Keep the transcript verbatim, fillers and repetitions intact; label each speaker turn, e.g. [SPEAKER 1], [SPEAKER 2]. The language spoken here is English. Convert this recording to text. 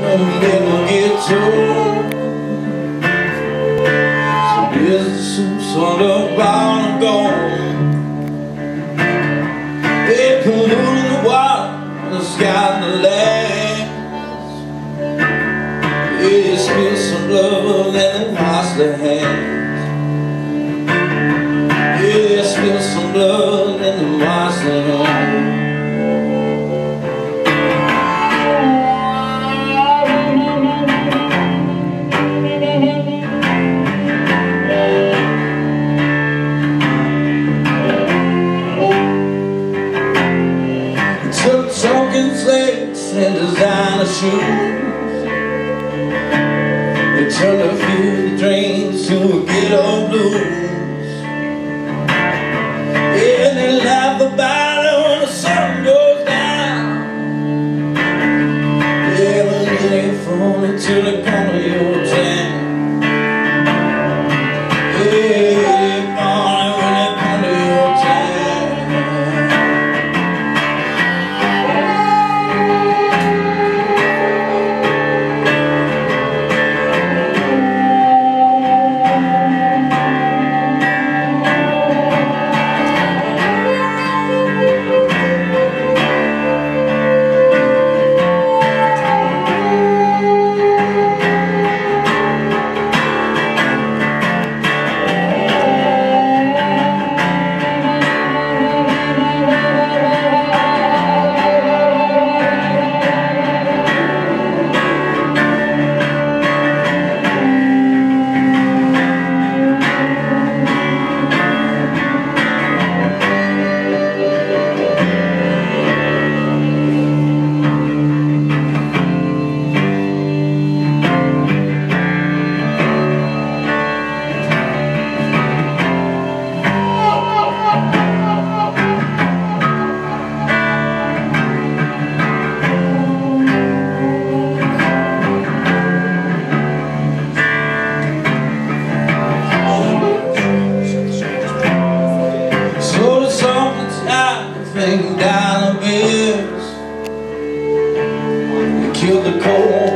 [SPEAKER 1] never get told. So there's some sort of bound of gold. They polluted the water, the sky and the land. They spilled some blood and they washed their hands. They spilled some blood and they washed their hands. Took soaking slates and designer shoes. They turned a few dreams to a ghetto blues. Yeah, they laugh about it when the sun goes down. Yeah, when it ain't falling till the corner of your town. Yeah, falling when they come to your town. Dollar bills, they killed the coal